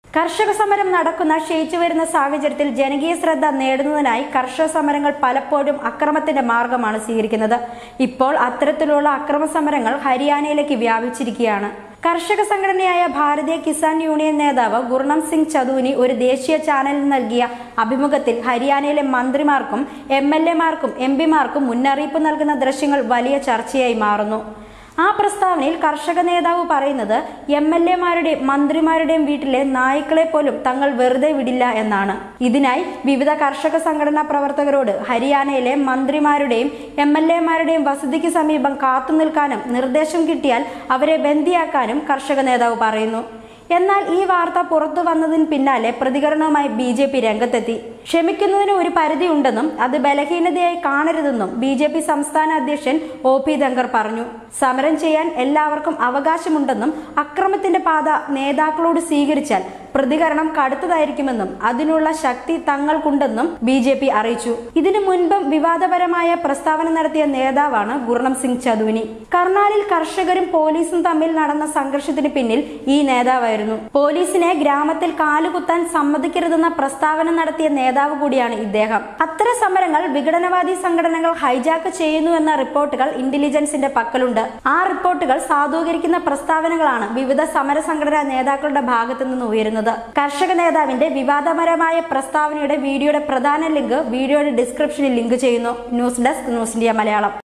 കർഷക സമരം നടക്കുന്ന ക്ഷയിച്ചു വരുന്ന സാഹചര്യത്തിൽ ജനകീയ ശ്രദ്ധ നേടുന്നതിനായി കർഷക സമരങ്ങൾ പലപ്പോഴും അക്രമത്തിന്റെ മാർഗമാണ് സ്വീകരിക്കുന്നത്. ഇപ്പോൾ അത്തരത്തിലുള്ള അക്രമ സമരങ്ങൾ ഹരിയാനയിലേക്ക് വ്യാപിച്ചിരിക്കുകയാണ്. കർഷക സംഘടനയായ ഭാരതീയ കിസാൻ യൂണിയൻ നേതാവ് ഗുർണം സിംഗ് ചദൂനി ഒരു ദേശീയ ചാനലിന് നൽകിയ അഭിമുഖത്തിൽ ഹരിയാനയിലെ മന്ത്രിമാർക്കും MLA-മാർക്കും MP-മാർക്കും മുന്നറിയിപ്പ് നൽകുന്ന ദൃശ്യങ്ങൾ വലിയ ചർച്ചയായി മാറുന്നു. ആ പ്രസ്താവനയിൽ കർഷക നേതാവ് പറയുന്നത് MLA-മാരുടെയും മന്ത്രിമാരുടെയും വീട്ടിലെ നായ്ക്കളെ പോലും തങ്ങൾ വെറുതെ വിടില്ല എന്നാണ്. ഇതിനായി വിവിധ കർഷക സംഘടനാ പ്രവർത്തകരോട് ഹരിയാനയിലെ മന്ത്രിമാരുടെയും MLA-മാരുടെയും വസതിക്ക് സമീപം കാത്തുനിൽക്കാനും നിർദ്ദേശം കിട്ടിയാൽ അവരെ ബന്ദിയാക്കാനും കർഷക നേതാവ് പറയുന്നു. എന്നാൽ ഈ വാർത്ത പുറത്തു വന്നതിന് പിന്നാലെ പ്രതികരണവുമായി BJP രംഗത്തെത്തി. ക്ഷമിക്കുന്നതിന് ഒരു പരിധി ഉണ്ടെന്നും അത് ബലഹീനതയായി കാണരുതെന്നും BJP സംസ്ഥാന അധ്യക്ഷൻ OP ധങ്കർ പറഞ്ഞു. സമരം ചെയ്യാൻ എല്ലാവർക്കും അവകാശമുണ്ടെന്നും അക്രമത്തിന്റെ പാത നേതാക്കളോട് സ്വീകരിച്ചാൽ പ്രതികരണം കടുത്തതായിരിക്കുമെന്നും അതിനുള്ള ശക്തി തങ്ങൾക്കുണ്ടെന്നും BJP അറിയിച്ചു. ഇതിനു മുൻപും വിവാദപരമായ പ്രസ്താവന നടത്തിയ നേതാവാണ് ഗുർണം സിംഗ് ചദൂനി. കർണാലിൽ കർഷകരും പോലീസും തമ്മിൽ നടന്ന സംഘർഷത്തിന് പിന്നിൽ ഈ നേതാവായിരുന്നു. പോലീസിനെ ഗ്രാമത്തിൽ കാലുകുത്താൻ സമ്മതിക്കരുതെന്ന പ്രസ്താവന നടത്തിയ നേതാവ് കൂടിയാണ് ഇദ്ദേഹം. അത്തരം സമരങ്ങൾ വിഘടനവാദി സംഘടനകൾ ഹൈജാക്ക് ചെയ്യുന്നു എന്ന റിപ്പോർട്ടുകൾ ഇന്റലിജൻസിന്റെ പക്കലുണ്ട്. ആ റിപ്പോർട്ടുകൾ സാധൂകരിക്കുന്ന പ്രസ്താവനകളാണ് വിവിധ സമര സംഘടനാ നേതാക്കളുടെ ഭാഗത്തു നിന്ന് ഉയരുന്നത്. കർഷക നേതാവിന്റെ വിവാദപരമായ പ്രസ്താവനയുടെ വീഡിയോയുടെ പ്രധാന ലിങ്ക് വീഡിയോയുടെ ഡിസ്ക്രിപ്ഷനിൽ ലിങ്ക് ചെയ്യുന്നു. News desk news India Malayalam.